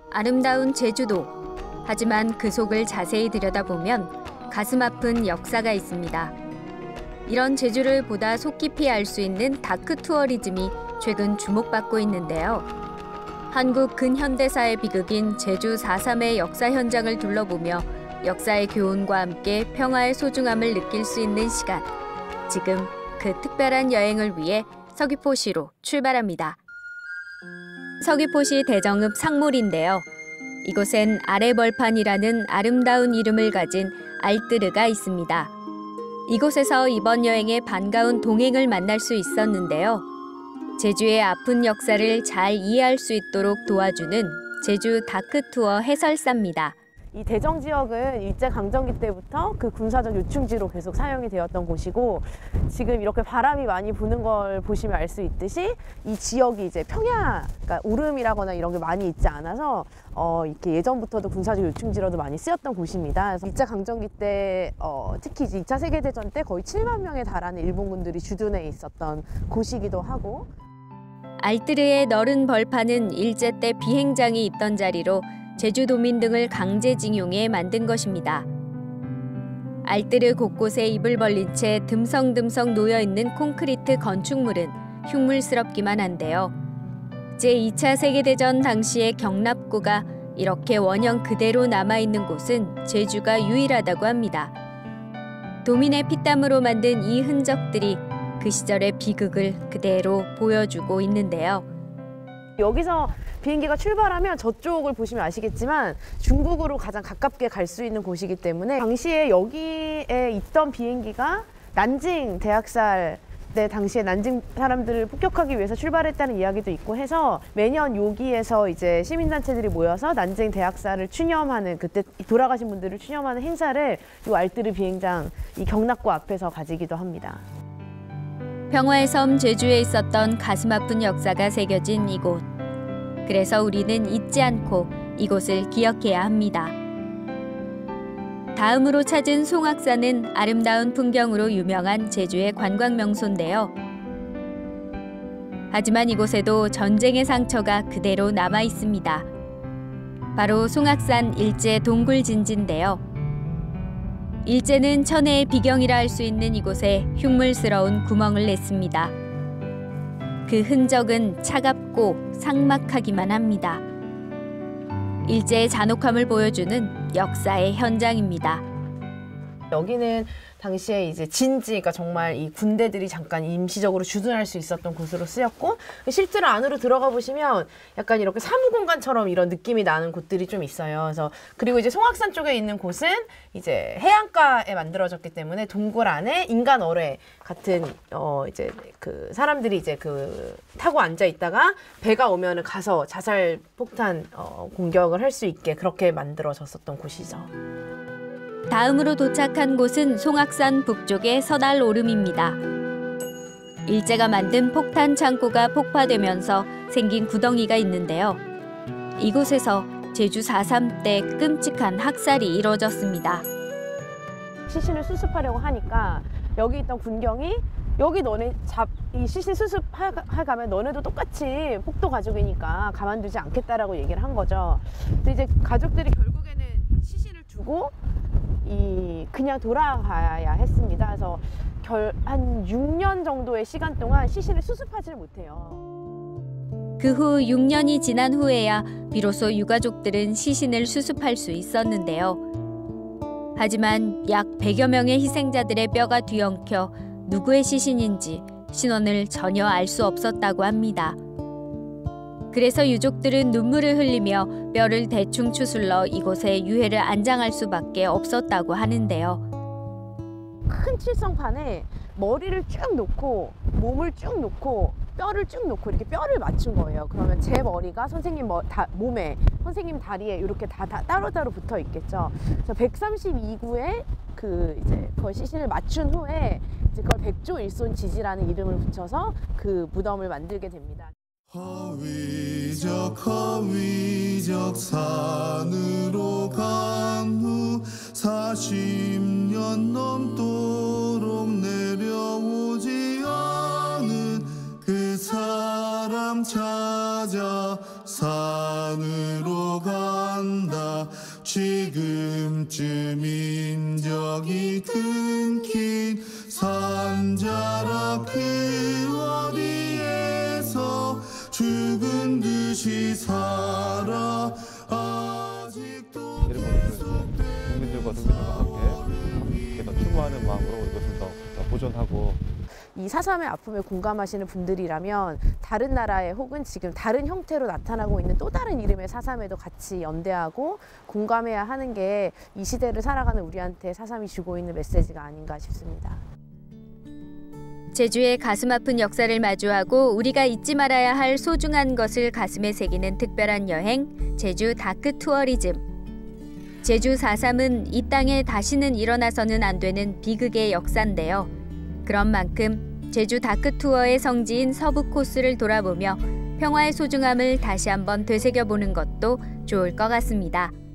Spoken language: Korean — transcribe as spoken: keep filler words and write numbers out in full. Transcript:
아름다운 제주도. 하지만 그 속을 자세히 들여다보면 가슴 아픈 역사가 있습니다. 이런 제주를 보다 속 깊이 알 수 있는 다크 투어리즘이 최근 주목받고 있는데요. 한국 근현대사의 비극인 제주 사 삼의 역사 현장을 둘러보며 역사의 교훈과 함께 평화의 소중함을 느낄 수 있는 시간. 지금 그 특별한 여행을 위해 서귀포시로 출발합니다. 서귀포시 대정읍 상물인데요. 이곳엔 아래벌판이라는 아름다운 이름을 가진 알뜨르가 있습니다. 이곳에서 이번 여행에 반가운 동행을 만날 수 있었는데요. 제주의 아픈 역사를 잘 이해할 수 있도록 도와주는 제주 다크투어 해설사입니다. 이 대정 지역은 일제강점기 때부터 그 군사적 요충지로 계속 사용이 되었던 곳이고, 지금 이렇게 바람이 많이 부는 걸 보시면 알 수 있듯이 이 지역이 이제 평야, 그러니까 오름이라거나 이런 게 많이 있지 않아서 어, 이렇게 예전부터도 군사적 요충지로도 많이 쓰였던 곳입니다. 그래서 일제강점기 때 어, 특히 이제 이 차 세계대전 때 거의 칠만 명에 달하는 일본군들이 주둔해 있었던 곳이기도 하고, 알뜨르의 넓은 벌판은 일제 때 비행장이 있던 자리로 제주도민 등을 강제징용해 만든 것입니다. 알뜨르 곳곳에 입을 벌린 채 듬성듬성 놓여있는 콘크리트 건축물은 흉물스럽기만 한데요. 제이 차 세계대전 당시의 경납고가 이렇게 원형 그대로 남아있는 곳은 제주가 유일하다고 합니다. 도민의 피땀으로 만든 이 흔적들이 그 시절의 비극을 그대로 보여주고 있는데요. 여기서 비행기가 출발하면 저쪽을 보시면 아시겠지만 중국으로 가장 가깝게 갈 수 있는 곳이기 때문에, 당시에 여기에 있던 비행기가 난징 대학살 때 당시에 난징 사람들을 폭격하기 위해서 출발했다는 이야기도 있고 해서, 매년 여기에서 이제 시민단체들이 모여서 난징 대학살을 추념하는, 그때 돌아가신 분들을 추념하는 행사를 이 알뜨르 비행장 이 경납고 앞에서 가지기도 합니다. 평화의 섬 제주에 있었던 가슴 아픈 역사가 새겨진 이곳. 그래서 우리는 잊지 않고 이곳을 기억해야 합니다. 다음으로 찾은 송악산은 아름다운 풍경으로 유명한 제주의 관광 명소인데요. 하지만 이곳에도 전쟁의 상처가 그대로 남아 있습니다. 바로 송악산 일제 동굴진지인데요. 일제는 천혜의 비경이라 할 수 있는 이곳에 흉물스러운 구멍을 냈습니다. 그 흔적은 차갑고 삭막하기만 합니다. 일제의 잔혹함을 보여주는 역사의 현장입니다. 여기는 당시에 이제 진지, 그러니까 정말 이 군대들이 잠깐 임시적으로 주둔할 수 있었던 곳으로 쓰였고, 실제로 안으로 들어가 보시면 약간 이렇게 사무공간처럼 이런 느낌이 나는 곳들이 좀 있어요. 그래서 그리고 이제 송악산 쪽에 있는 곳은 이제 해안가에 만들어졌기 때문에 동굴 안에 인간 어뢰 같은 어 이제 그 사람들이 이제 그 타고 앉아 있다가 배가 오면은 가서 자살 폭탄 어 공격을 할 수 있게 그렇게 만들어졌었던 곳이죠. 다음으로 도착한 곳은 송악산 북쪽의 서날 오름입니다. 일제가 만든 폭탄 창고가 폭파되면서 생긴 구덩이가 있는데요. 이곳에서 제주 사 삼 때 끔찍한 학살이 이뤄졌습니다. 시신을 수습하려고 하니까 여기 있던 군경이, 여기 너네 잡, 이 시신 수습하가면 너네도 똑같이 폭도 가족이니까 가만두지 않겠다라고 얘기를 한 거죠. 근데 이제 가족들이 결국에는 시신을 주고 이 그냥 돌아가야 했습니다. 그래서 결, 한 육 년 정도의 시간 동안 시신을 수습하지를 못해요. 그 후 육 년이 지난 후에야 비로소 유가족들은 시신을 수습할 수 있었는데요. 하지만 약 백여 명의 희생자들의 뼈가 뒤엉켜 누구의 시신인지 신원을 전혀 알 수 없었다고 합니다. 그래서 유족들은 눈물을 흘리며 뼈를 대충 추슬러 이곳에 유해를 안장할 수밖에 없었다고 하는데요. 큰 칠성판에 머리를 쭉 놓고 몸을 쭉 놓고 뼈를 쭉 놓고 이렇게 뼈를 맞춘 거예요. 그러면 제 머리가 선생님 머, 다, 몸에, 선생님 다리에 이렇게 다, 다 따로따로 붙어 있겠죠. 그래서 백삼십이 구에 그 이제 그 시신을 맞춘 후에 이제 그걸 백조일손 지지라는 이름을 붙여서 그 무덤을 만들게 됩니다. 허위적 허위적 산으로 간 후 사십 년 넘도록 내려오지 않은 그 사람 남 찾아 산으로 간다. 지금쯤 인적이 끊긴 산자락 그 어디에서 죽은 듯이 살아 아직도 국민들과 국민들과 함께 더 추구하는 마음으로 이것을 더, 더 보존하고 이 사삼의 아픔에 공감하시는 분들이라면 다른 나라에 혹은 지금 다른 형태로 나타나고 있는 또 다른 이름의 사삼에도 같이 연대하고 공감해야 하는 게 이 시대를 살아가는 우리한테 사삼이 주고 있는 메시지가 아닌가 싶습니다. 제주의 가슴 아픈 역사를 마주하고 우리가 잊지 말아야 할 소중한 것을 가슴에 새기는 특별한 여행, 제주 다크 투어리즘. 제주 사삼은 이 땅에 다시는 일어나서는 안 되는 비극의 역사인데요. 그런 만큼 제주 다크 투어의 성지인 서부 코스를 돌아보며 평화의 소중함을 다시 한번 되새겨보는 것도 좋을 것 같습니다.